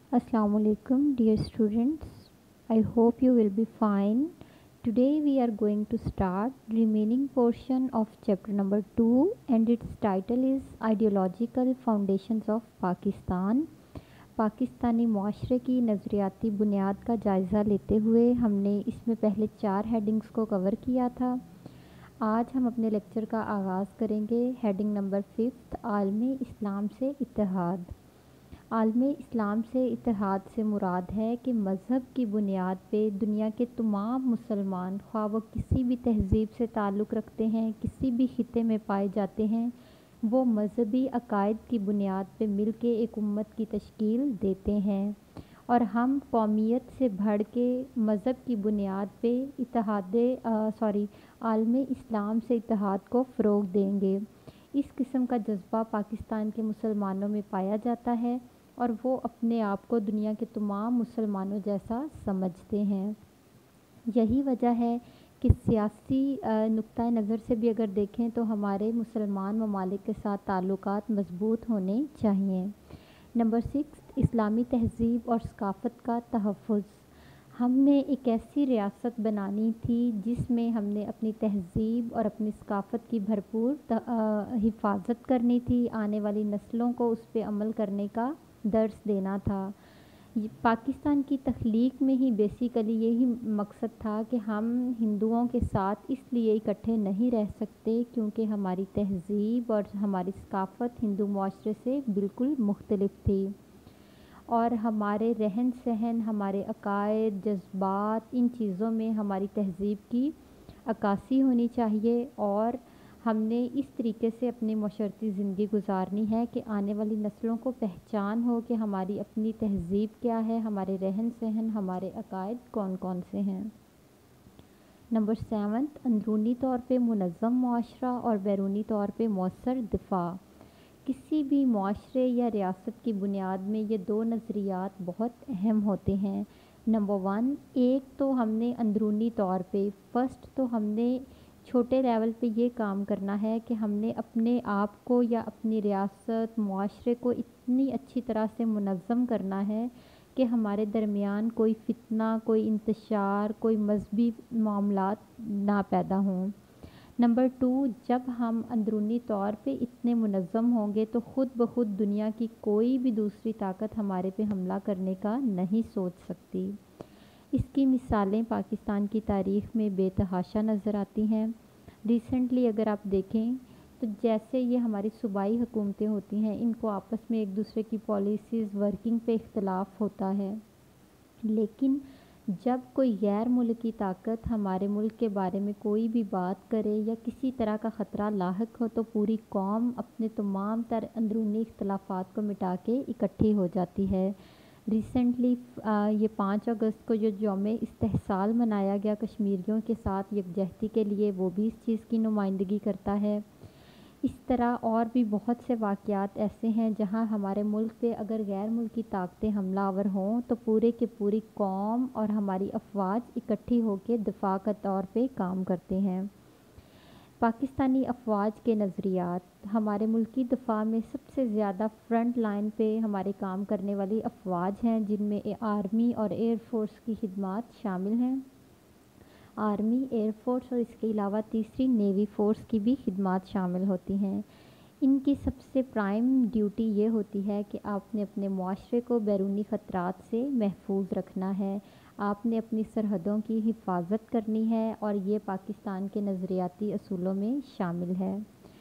Assalamu alaikum, dear students. I hope you will be fine. Today we are going to start remaining portion of chapter number 2 and its title is Ideological Foundations of Pakistan. Pakistani माशरे की नज़रियाती बुनियाद का जायज़ा लेते हुए हमने इसमें पहले 4 हेडिंग्स को कवर किया था। आज हम अपने लेक्चर का आगाज़ करेंगे हेडिंग नंबर 5 आलमी इस्लाम से इत्तेहाद। आलमी इस्लाम से इत्तेहाद से मुराद है कि मज़हब की बुनियाद पे दुनिया के तमाम मुसलमान ख्वाह वो किसी भी तहज़ीब से ताल्लुक़ रखते हैं, किसी भी खिते में पाए जाते हैं, वो मज़हबी अकायद की बुनियाद पे मिल के एक उम्मत की तश्कील देते हैं और हम कौमियत से बढ़ के मज़हब की बुनियाद पे आलमी इस्लाम से इत्तेहाद को फ़रोग़ देंगे। इस किस्म का जज्बा पाकिस्तान के मुसलमानों में पाया जाता है और वो अपने आप को दुनिया के तमाम मुसलमानों जैसा समझते हैं। यही वजह है कि सियासी नुक्ता नज़र से भी अगर देखें तो हमारे मुसलमान ममालिक के साथ ताल्लुकात मज़बूत होने चाहिए। नंबर 6 इस्लामी तहज़ीब और सकाफ़त का तहफ़्फ़ुज़। हमने एक ऐसी रियासत बनानी थी जिसमें हमने अपनी तहज़ीब और अपनी सकाफ़त की भरपूर हिफाजत करनी थी, आने वाली नस्लों को उस पर अमल करने का दर्स देना था। पाकिस्तान की तख्लीक में ही बेसिकली यही मकसद था कि हम हिंदुओं के साथ इसलिए इकट्ठे नहीं रह सकते क्योंकि हमारी तहज़ीब और हमारी सकाफ़त हिंदू माशरे से बिल्कुल मुख्तलिफ थी और हमारे रहन सहन, हमारे अकायद, जज्बात, इन चीज़ों में हमारी तहज़ीब की अक्कासी होनी चाहिए और हमने इस तरीके से अपनी मशरती ज़िंदगी गुजारनी है कि आने वाली नस्लों को पहचान हो कि हमारी अपनी तहज़ीब क्या है, हमारे रहन सहन, हमारे अकायद कौन कौन से हैं। नंबर 7 अंदरूनी तौर पे मुनज़्ज़म मुआशरा और बैरूनी तौर पे मौसर दिफा। किसी भी मुआशरे या रियासत की बुनियाद में ये दो नज़रियात बहुत अहम होते हैं। नंबर 1 एक तो हमने अंदरूनी तौर पे तो हमने छोटे लेवल पे ये काम करना है कि हमने अपने आप को या अपनी रियासत मुआशरे को इतनी अच्छी तरह से मुनज़्ज़म करना है कि हमारे दरमियान कोई फितना, कोई इंतशार, कोई मजहबी मामलात ना पैदा हों। नंबर 2 जब हम अंदरूनी तौर पे इतने मुनज़्ज़म होंगे तो ख़ुद ब खुद दुनिया की कोई भी दूसरी ताकत हमारे पे हमला करने का नहीं सोच सकती। इसकी मिसालें पाकिस्तान की तारीख़ में बेतहाशा नज़र आती हैं। रिसेंटली अगर आप देखें तो जैसे ये हमारी सूबाई हुकूमतें होती हैं, इनको आपस में एक दूसरे की पॉलिसीज़ वर्किंग पे इख्तलाफ होता है, लेकिन जब कोई गैर मुल्की ताकत हमारे मुल्क के बारे में कोई भी बात करे या किसी तरह का ख़तरा लाहक हो तो पूरी कौम अपने तमाम तर अंदरूनी इख्तलाफात को मिटा के इकट्ठी हो जाती है। रिसेंटली ये 5 अगस्त को जो यौम इस्तेहसाल मनाया गया कश्मीरियों के साथ यकजहती के लिए, वो भी इस चीज़ की नुमाइंदगी करता है। इस तरह और भी बहुत से वाक़यात ऐसे हैं जहां हमारे मुल्क पे अगर गैर मुल्की ताकतें हमलावर हों तो पूरे की पूरी कौम और हमारी अफवाज इकट्ठी होकर दिफा का तौर पे काम करते हैं। पाकिस्तानी अफवाज के नज़रियात। हमारे मुल्की दिफा में सबसे ज़्यादा फ्रंट लाइन पे हमारे काम करने वाली अफवाज हैं जिनमें आर्मी और एयर फोर्स की खिदमात शामिल हैं। आर्मी, एयर फोर्स और इसके अलावा तीसरी नेवी फोर्स की भी खिदमात शामिल होती हैं। इनकी सबसे प्राइम ड्यूटी ये होती है कि आपने अपने मुआशरे को बैरूनी ख़तरात से महफूज रखना है, आपने अपनी सरहदों की हिफाजत करनी है और ये पाकिस्तान के नज़रियाती असूलों में शामिल है।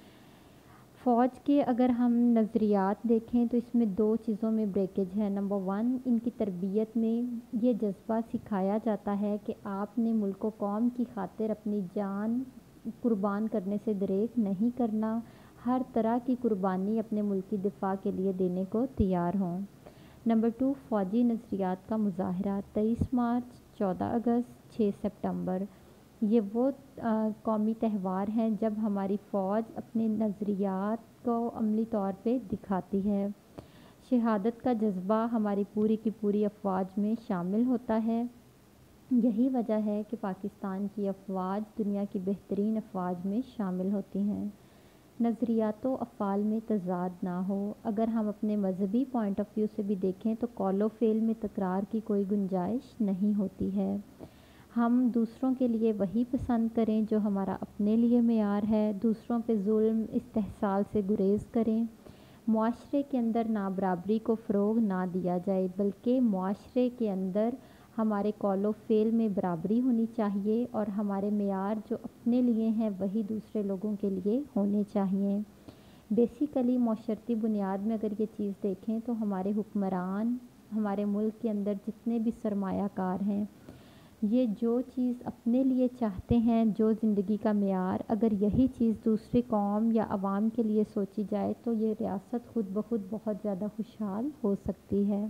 फ़ौज के अगर हम नज़रियात देखें तो इसमें 2 चीज़ों में ब्रेकेज है। नंबर 1 इनकी तरबियत में ये जज्बा सिखाया जाता है कि आपने मुल्क व कौम की खातिर अपनी जान कुर्बान करने से दरेक नहीं करना, हर तरह की कुर्बानी अपने मुल्क की दिफा के लिए देने को तैयार हों। नंबर 2 फ़ौजी नज़रियात का मुज़ाहरा 23 मार्च, 14 अगस्त, 6 सितंबर। ये वो कौमी त्यौहार हैं जब हमारी फ़ौज अपने नज़रियात को अमली तौर पे दिखाती है। शहादत का जज्बा हमारी पूरी की पूरी अफवाज में शामिल होता है। यही वजह है कि पाकिस्तान की अफवाज दुनिया की बेहतरीन अफवाज में शामिल होती हैं। نظریات و افعال میں تضاد نہ ہو۔ اگر ہم اپنے مذہبی پوائنٹ آف ویو سے بھی دیکھیں تو قول و فعل میں تکرار کی کوئی گنجائش نہیں ہوتی ہے۔ ہم دوسروں کے لیے وہی پسند کریں جو ہمارا اپنے لیے معیار ہے، دوسروں پہ ظلم استحصال سے گریز کریں۔ معاشرے کے اندر نابرابری کو فروغ نہ دیا جائے، بلکہ معاشرے کے اندر ہمارے قول و فعل میں برابری ہونی چاہیے اور ہمارے معیار جو اپنے لیے ہیں وہی دوسرے لوگوں کے لیے ہونے چاہیے۔ بیسیکلی معاشرتی بنیاد میں اگر یہ چیز دیکھیں تو ہمارے حکمران، ہمارے ملک کے اندر جتنے بھی سرمایہ کار ہیں، یہ جو چیز اپنے لیے چاہتے ہیں، جو زندگی کا معیار، اگر یہی چیز دوسری قوم یا عوام کے لیے سوچی جائے تو یہ ریاست خود بخود بہت زیادہ خوشحال ہو سکتی ہے۔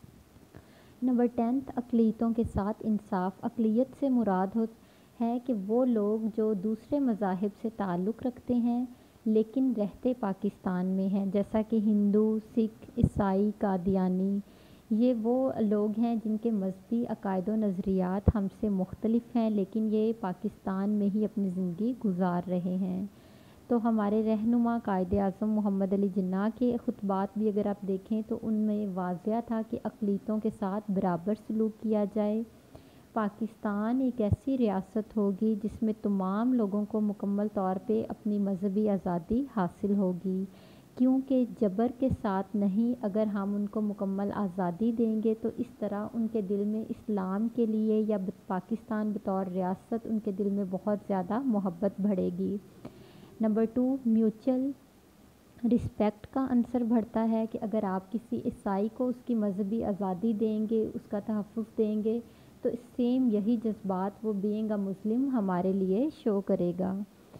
نمبر 10، اقلیتوں کے ساتھ انصاف۔ اقلیت سے مراد ہے کہ وہ لوگ جو دوسرے مذاہب سے تعلق رکھتے ہیں لیکن رہتے پاکستان میں ہیں، جیسا کہ ہندو، سکھ، عیسائی، قادیانی۔ یہ وہ لوگ ہیں جن کے مذہبی عقائد و نظریات ہم سے مختلف ہیں لیکن یہ پاکستان میں ہی اپنی زندگی گزار رہے ہیں۔ تو ہمارے رہنما قائد اعظم محمد علی جناح کے خطبات بھی اگر آپ دیکھیں تو ان میں واضح تھا کہ اقلیتوں کے ساتھ برابر سلوک کیا جائے۔ پاکستان ایک ایسی ریاست ہوگی جس میں تمام لوگوں کو مکمل طور پہ اپنی مذہبی آزادی حاصل ہوگی، کیونکہ جبر کے ساتھ نہیں۔ اگر ہم ان کو مکمل آزادی دیں گے تو اس طرح ان کے دل میں اسلام کے لیے یا پاکستان بطور ریاست ان کے دل میں بہت زیادہ محبت بڑھے گی۔ نمبر 2، میوچل رسپیکٹ کا عنصر بڑھتا ہے کہ اگر آپ کسی عیسائی کو اس کی مذہبی آزادی دیں گے، اس کا تحفظ دیں گے، تو سیم یہی جذبات وہ بینگ اے مسلم ہمارے لیے شو کرے گا۔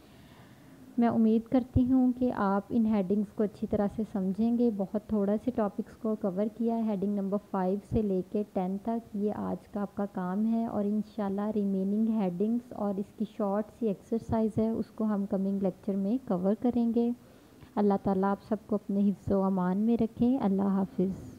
میں امید کرتی ہوں کہ آپ ان ہیڈنگز کو اچھی طرح سے سمجھیں گے۔ بہت تھوڑا سے ٹاپکس کو کور کیا ہے، ہیڈنگ نمبر 5 سے لے کے 10 تک، یہ آج کا آپ کا کام ہے، اور انشاءاللہ ریمیننگ ہیڈنگز اور اس کی شارٹ سی ایکسرسائز ہے اس کو ہم کمنگ لیکچر میں کور کریں گے۔ اللہ تعالیٰ آپ سب کو اپنے حفظ و امان میں رکھیں۔ اللہ حافظ۔